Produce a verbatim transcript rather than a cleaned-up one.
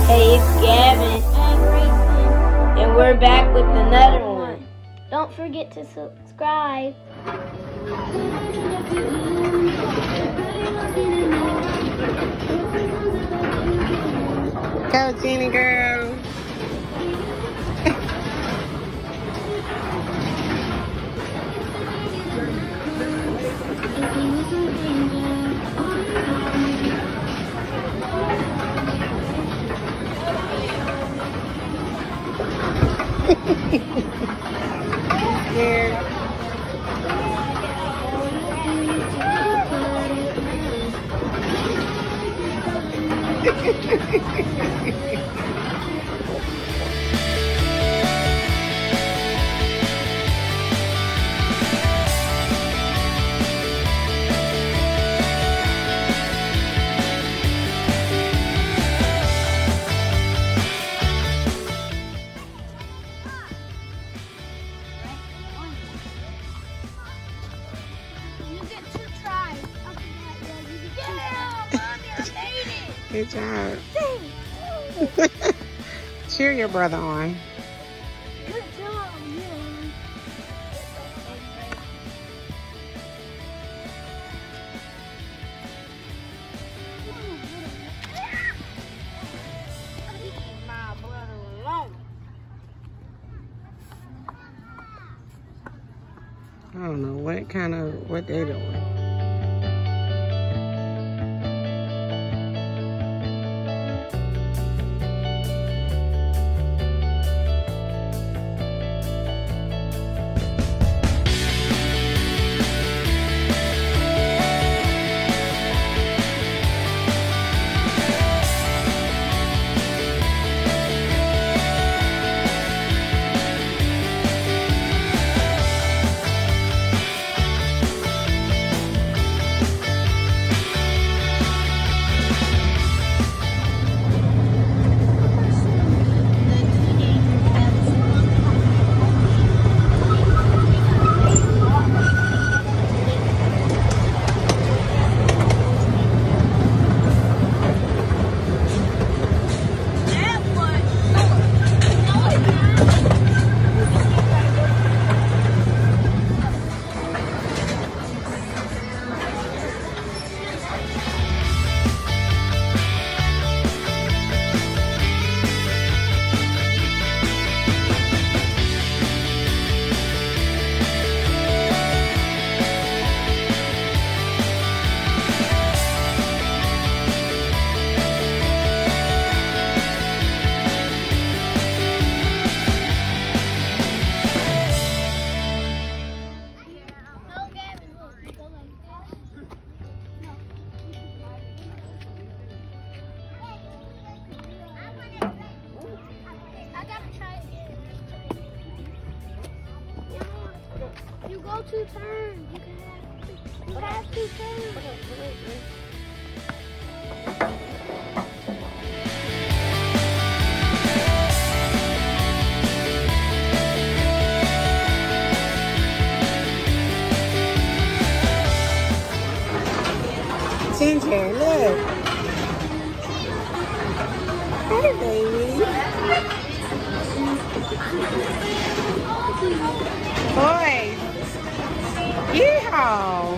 Hey, it's Gavin, and we're back with another one. Don't forget to subscribe. Go, Genie girl. Scared. Good job. Cheer your brother on. Good job, yeah. Leave my brother alone. I don't know what kind of, what they doing. You go two turns. You can have, you have two turns. Ginger, look. Hey, baby. Boy. Yeehaw.